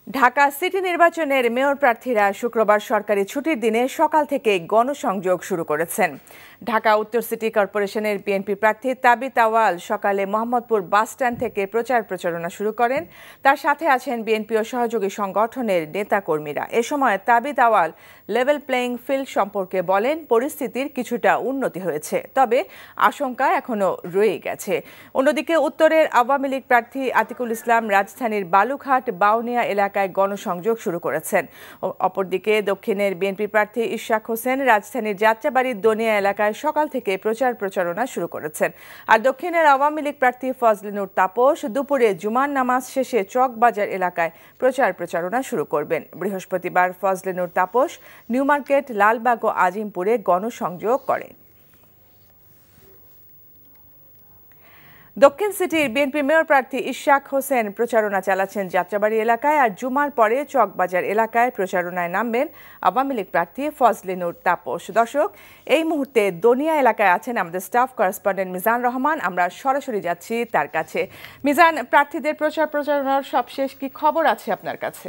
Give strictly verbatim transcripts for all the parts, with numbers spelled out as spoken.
Dhaka city নির্বাচনের mayor প্রার্থীরা শুক্রবার সরকারি ছুটির দিনে সকাল থেকে গণসংযোগ শুরু করেছেন। ঢাকা উত্তর সিটি কর্পোরেশনের বিএনপি প্রার্থী তাবিথ আউয়াল সকালে মোহাম্মদপুর বাসস্ট্যান্ড থেকে প্রচার প্রচারণা শুরু করেন। তার সাথে আছেন বিএনপি ও সহযোগী সংগঠনের নেতাকর্মীরা। এ সময় Tabith Awal level playing field সম্পর্কে বলেন, পরিস্থিতির কিছুটা উন্নতি হয়েছে, তবে আশঙ্কা এখনো রয়ে গেছে। অন্যদিকে উত্তরের আওয়ামী লীগ প্রার্থী আতিকুল ইসলাম রাজধানীর বালুঘাট বাউনিয়া এলাকায় গণসংযোগ শুরু করেছেন। অপরদিকে দক্ষিণের বিএনপি প্রার্থী ইশরাক হোসেন রাজধানীর যাত্রাবাড়ির দনিয়া এলাকায় সকাল থেকে প্রচার প্রচারণা শুরু করেছেন। আর দক্ষিণের আওয়ামী লীগ প্রার্থী ফজলে নূর তাপস দুপুরে জুমার নামাজ শেষে চকবাজার এলাকায় প্রচার প্রচারণা শুরু করবেন। বৃহস্পতিবার ফজলে নূর তাপস নিউ মার্কেট, লালবাগ ও আজিমপুরে গণসংযোগ করেন। দক্ষিণ সিটির বিএনপি মেয়র প্রার্থী ইশরাক হোসেন প্রচারণা চালাচ্ছেন যাত্রাবাড়ি এলাকায়, আর জুমার পরে চকবাজার এলাকায় প্রচারণায় নামবেন আওয়ামী লীগ প্রার্থী ফজলে নূর তাপস। দর্শক, এই মুহূর্তে দনিয়া এলাকায় আছেন আমাদের স্টাফ করেসপন্ডেন্ট মিজান রহমান। আমরা সরাসরি যাচ্ছি তার কাছে। মিজান, প্রার্থীদের প্রচার প্রচারণার সবশেষ কি খবর আছে আপনার কাছে?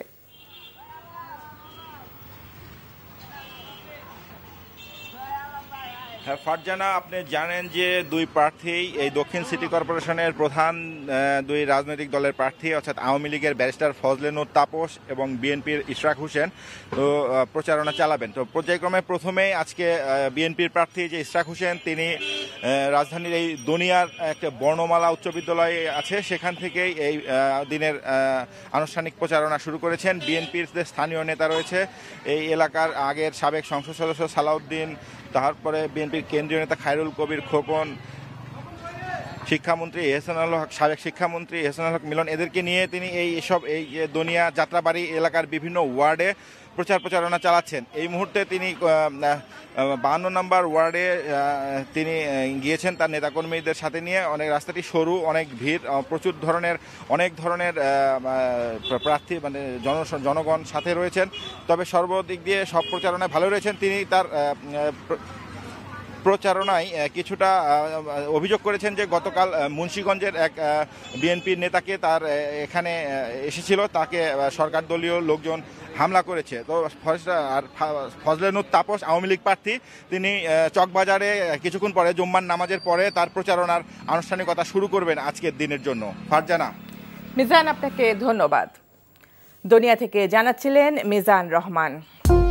হ্যাঁ ফারজানা, আপনি জানেন যে দুই প্রার্থী এই দক্ষিণ সিটি কর্পোরেশনের প্রধান দুই রাজনৈতিক দলের প্রার্থী, অর্থাৎ আওয়ামী লীগের ব্যারিস্টার ফজলে নূর তাপস এবং বিএনপির ইশরাক হোসেন তো প্রচারণা চালাবেন। তো পর্যায়ক্রমে প্রথমেই আজকে বিএনপির প্রার্থী যে ইশরাক হোসেন, তিনি রাজধানীর এই দনিয়ার একটা বর্ণমালা উচ্চ বিদ্যালয় আছে, সেখান থেকেই এই দিনের আনুষ্ঠানিক প্রচারণা শুরু করেছেন। বিএনপির যে স্থানীয় নেতা রয়েছে এই এলাকার আগের সাবেক সংসদ সদস্য সালাউদ্দিন, তারপরে বিএনপির কেন্দ্রীয় নেতা খায়রুল কবির খোকন, শিক্ষামন্ত্রী এহসানুল হক, সাবেক শিক্ষামন্ত্রী এহসানুল হক মিলন, এদেরকে নিয়ে তিনি এই এসব এই দনিয়া যাত্রাবাড়ি এলাকার বিভিন্ন ওয়ার্ডে প্রচার প্রচারণা চালাচ্ছেন। এই মুহূর্তে তিনি বাহান্ন নম্বর ওয়ার্ডে তিনি গিয়েছেন তার নেতাকর্মীদের সাথে নিয়ে। অনেক রাস্তাটি সরু, অনেক ভিড়, প্রচুর ধরনের অনেক ধরনের প্রার্থী মানে জন জনগণ সাথে রয়েছেন। তবে সর্বদিক দিয়ে সব প্রচারণায় ভালো রয়েছেন তিনি। তার প্রচারণায় কিছুটা অভিযোগ করেছেন যে গতকাল মুন্সিগঞ্জের এক বিএনপির নেতাকে তার এখানে এসেছিল, তাকে সরকার দলীয় লোকজন হামলা করেছে। তো আর ফজলে নূর তাপস আওয়ামী লীগ প্রার্থী, তিনি চকবাজারে কিছুক্ষণ পরে জুম্মার নামাজের পরে তার প্রচারণার আনুষ্ঠানিকতা শুরু করবেন আজকের দিনের জন্য। ফারজানা। মিজান, আপনাকে ধন্যবাদ। দনিয়া থেকে জানাচ্ছিলেন মিজান রহমান।